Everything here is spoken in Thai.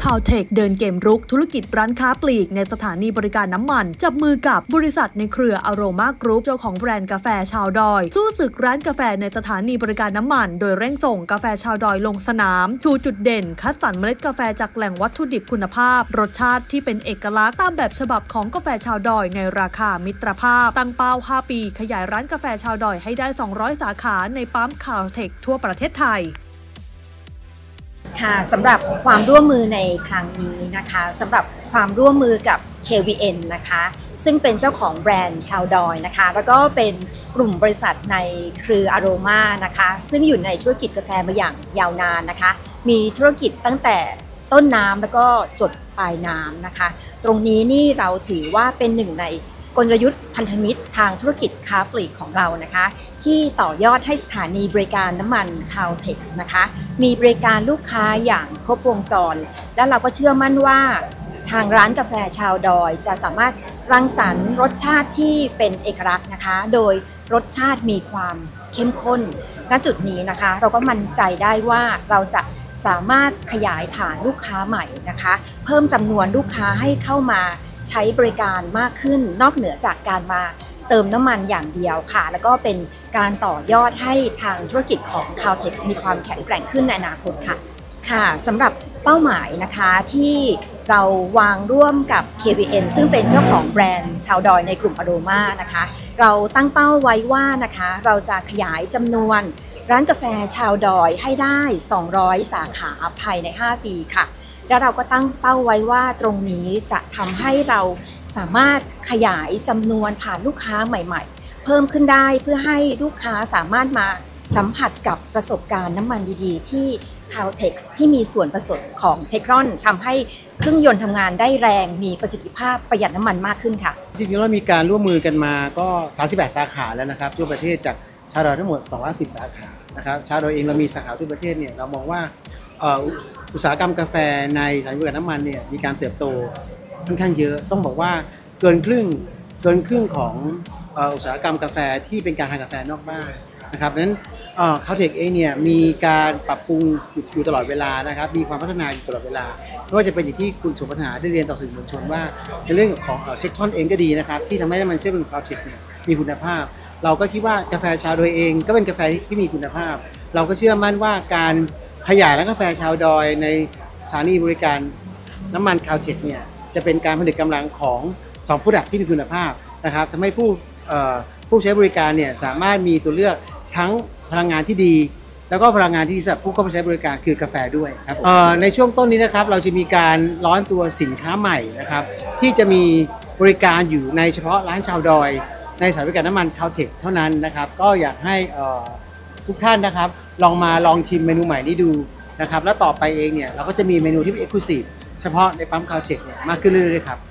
Caltex เดินเกมรุกธุรกิจร้านค้าปลีกในสถานีบริการน้ำมันจับมือกับบริษัทในเครือ Aroma Group เจ้าของแบรนด์กาแฟชาวดอยสู้ศึกร้านกาแฟในสถานีบริการน้ำมันโดยเร่งส่งกาแฟชาวดอยลงสนามชูจุดเด่นคัดสรรเมล็ดกาแฟจากแหล่งวัตถุดิบคุณภาพรสชาติที่เป็นเอกลักษณ์ตามแบบฉบับของกาแฟชาวดอยในราคามิตรภาพตั้งเป้า5 ปีขยายร้านกาแฟชาวดอยให้ได้200 สาขาในปั๊ม Caltex ทั่วประเทศไทยค่ะสำหรับความร่วมมือในครั้งนี้นะคะสำหรับความร่วมมือกับ KVN นะคะซึ่งเป็นเจ้าของแบรนด์ชาวดอยนะคะแล้วก็เป็นกลุ่มบริษัทในเครือ Aroma นะคะซึ่งอยู่ในธุรกิจกาแฟมาอย่างยาวนานนะคะมีธุรกิจตั้งแต่ต้นน้ำแล้วก็จดปลายน้ำนะคะตรงนี้นี่เราถือว่าเป็นหนึ่งในกลยุทธ์พันธมิตรทางธุรกิจค้าปลีกของเรานะคะที่ต่อยอดให้สถานีบริการน้ำมัน Caltex นะคะมีบริการลูกค้าอย่างครบวงจรและเราก็เชื่อมั่นว่าทางร้านกาแฟชาวดอยจะสามารถรังสรรค์รสชาติที่เป็นเอกลักษณ์นะคะโดยรสชาติมีความเข้มข้นณจุดนี้นะคะเราก็มั่นใจได้ว่าเราจะสามารถขยายฐานลูกค้าใหม่นะคะเพิ่มจำนวนลูกค้าให้เข้ามาใช้บริการมากขึ้นนอกเหนือจากการมาเติมน้ำมันอย่างเดียวค่ะแล้วก็เป็นการต่อยอดให้ทางธุรกิจของ Caltex มีความแข็งแกร่งขึ้นในอนาคตค่ะสำหรับเป้าหมายนะคะที่เราวางร่วมกับ KVN ซึ่งเป็นเจ้าของแบรนด์ชาวดอยในกลุ่ม Aroma นะคะเราตั้งเป้าไว้ว่านะคะเราจะขยายจำนวนร้านกาแฟชาวดอยให้ได้200 สาขาภายใน5 ปีค่ะแล้วเราก็ตั้งเป้าไว้ว่าตรงนี้จะทำให้เราสามารถขยายจำนวนฐานลูกค้าใหม่ๆเพิ่มขึ้นได้เพื่อให้ลูกค้าสามารถมาสัมผัสกับประสบการณ์น้ำมันดีๆที่ Caltex ที่มีส่วนผสมของ Tecron ทำให้เครื่องยนต์ทำงานได้แรงมีประสิทธิภาพประหยัดน้ำมันมากขึ้นค่ะจริงๆแล้วมีการร่วมมือกันมาก็38 สาขาแล้วนะครับทั่วประเทศจากชาวดอยทั้งหมด210 สาขานะครับชาวดอยเองเรามีสาขาทั่วประเทศเนี่ยเรามองว่าอุตสาหกรรมกาแฟในสถานีบริการน้ำมันเนี่ยมีการเติบโตค่อนข้างเยอะต้องบอกว่าเกินครึ่งของอุตสาหกรรมกาแฟที่เป็นการทานกาแฟนอกบ้านนะครับนั้นCaltexเองเนี่ยมีการปรับปรุงอยู่ตลอดเวลานะครับมีความพัฒนาอยู่ตลอดเวลาไม่ว่าจะเป็นอย่างที่คุณสุพัฒนาได้เรียนต่อสื่อมวลชนว่าในเรื่องของTecronเองก็ดีนะครับที่ทำให้น้ำมันเชื้อเพลิง Caltexเนี่ยมีคุณภาพเราก็คิดว่ากาแฟชาวดอยเองก็เป็นกาแฟที่มีคุณภาพเราก็เชื่อมั่นว่าการขยายร้านกาแฟชาวดอยในสถานีบริการน้ำมัน Caltex เนี่ยจะเป็นการผลิตกำลังของ2 Product ที่มีคุณภาพนะครับทำให้ผู้ใช้บริการเนี่ยสามารถมีตัวเลือกทั้งพลังงานที่ดีแล้วก็พลังงานที่ดีสำหรับผู้เข้าไปใช้บริการคือกาแฟด้วยครับในช่วงต้นนี้นะครับเราจะมีการร้อนตัวสินค้าใหม่นะครับที่จะมีบริการอยู่ในเฉพาะร้านชาวดอยในสถานีบริการน้ำมัน Caltex เท่านั้นนะครับก็อยากให้ทุกท่านนะครับลองชิมเมนูใหม่นี้ดูนะครับแล้วต่อไปเองเนี่ยเราก็จะมีเมนูที่เป็น Exclusive เฉพาะในปั๊ม Caltex เนี่ยมากขึ้นเรื่อยๆครับ